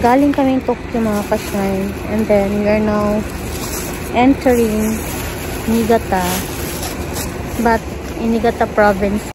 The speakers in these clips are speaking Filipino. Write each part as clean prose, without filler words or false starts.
Galing kaming Tokyo mga ka-shine. And then, we are now entering Niigata. But, in Niigata province.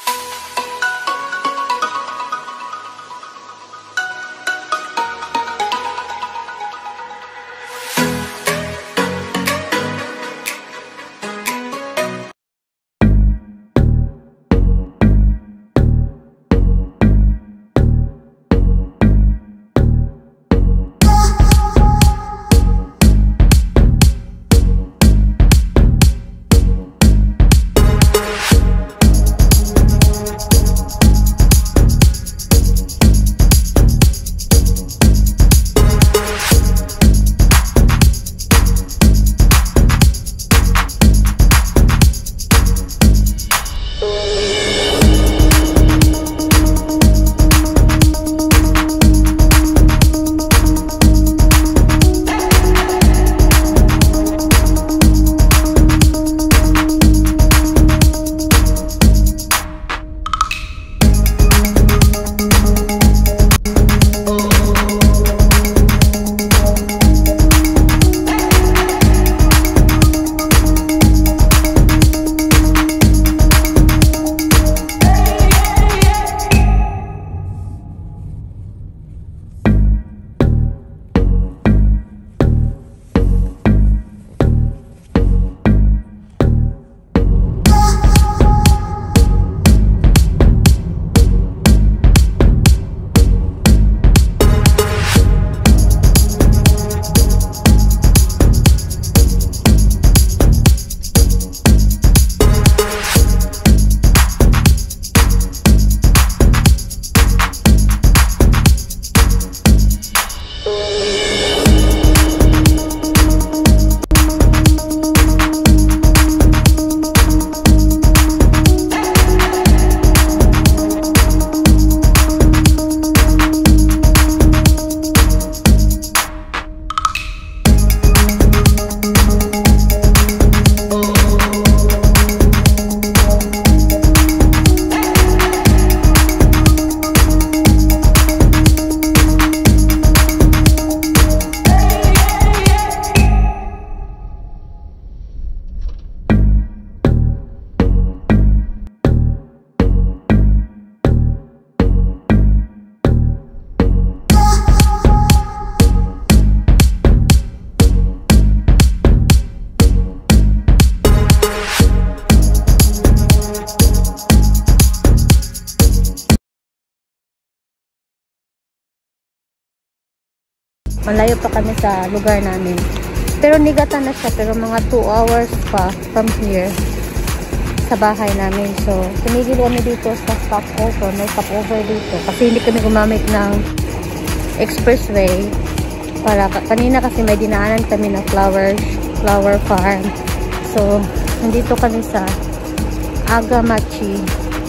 Malayo pa kami sa lugar namin. Pero Niigata na siya, pero mga 2 hours pa from here sa bahay namin. So, tumigil kami dito sa stopover. May stopover dito. Kasi hindi kami gumamit ng expressway. Kanina kasi may dinaanan kami ng flower farm. So, nandito kami sa Agamachi.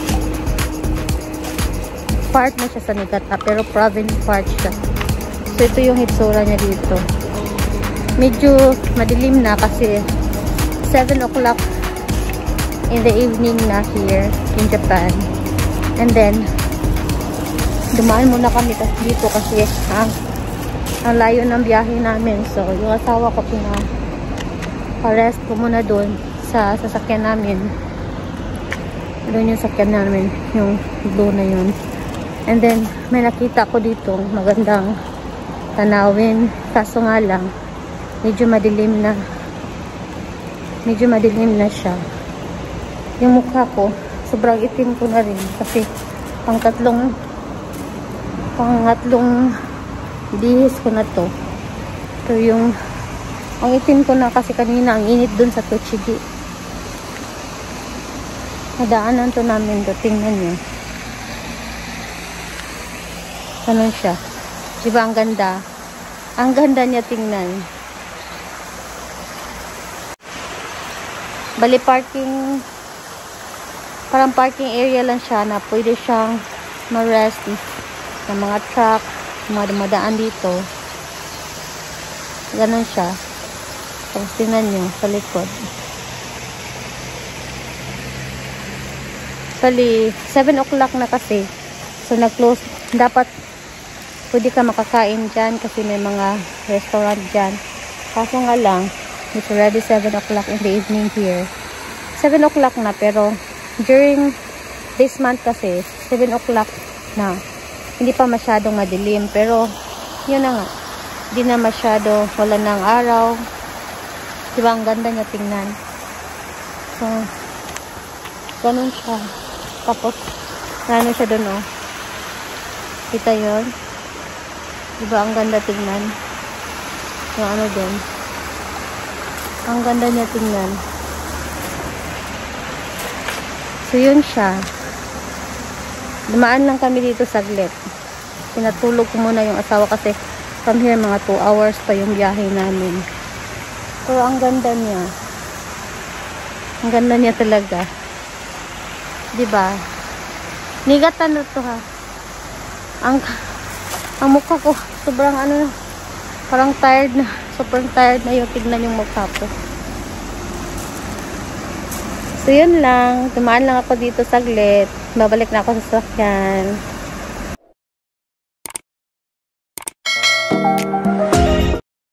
Part na siya sa Niigata, pero province part siya. So, ito yung hitsura niya dito. Medyo madilim na kasi 7 o'clock in the evening na here in Japan. And then, dumaan muna kami dito kasi ang layo ng biyahe namin. So, yung asawa ko pina-rest ko muna doon sa sasakyan namin. Doon yung sasakyan namin, yung blue na yun. And then, may nakita ko dito magandang tanawin, kaso nga lang medyo madilim na siya. Yung mukha ko sobrang itim ko na rin kasi pangatlong bihis ko na to. So yung ang itim ko na kasi kanina ang init dun sa Tochigi. Nadaanan to namin to, tingnan nyo. Ganun siya. Diba ang ganda? Ang ganda niya tingnan. Bali parang parking area lang siya na pwede siyang ma-rest ng mga truck, mga dumadaan dito. Ganun siya. Tapos tingnan nyo sa likod. Bali 7 o'clock na kasi. So nag-close. Dapat pwede ka makakain dyan kasi may mga restaurant dyan. Kaso nga lang, it's already 7 o'clock in the evening here. 7 o'clock na, pero during this month kasi, 7 o'clock na. Hindi pa masyadong madilim, pero yun na nga. Hindi na masyado, wala ng araw. Diba, ang ganda niya tingnan. So, ganun siya. Tapos, ano siya dun, oh. Kita yun. Diba, ang ganda tingnan. Yung ano dun. Ang ganda niya tingnan. So, yun siya. Dumaan lang kami dito saglit. Pinatulog ko muna yung asawa kasi from here, mga 2 hours pa yung biyahe namin. Pero ang ganda niya. Ang ganda niya talaga. Diba? Niigata na to, ha. Ang mukha ko, sobrang ano, parang tired na. Sobrang tired na yung tignan yung mukha ko. So, yun lang. Dumaan lang ako dito saglit. Babalik na ako sa sasakyan.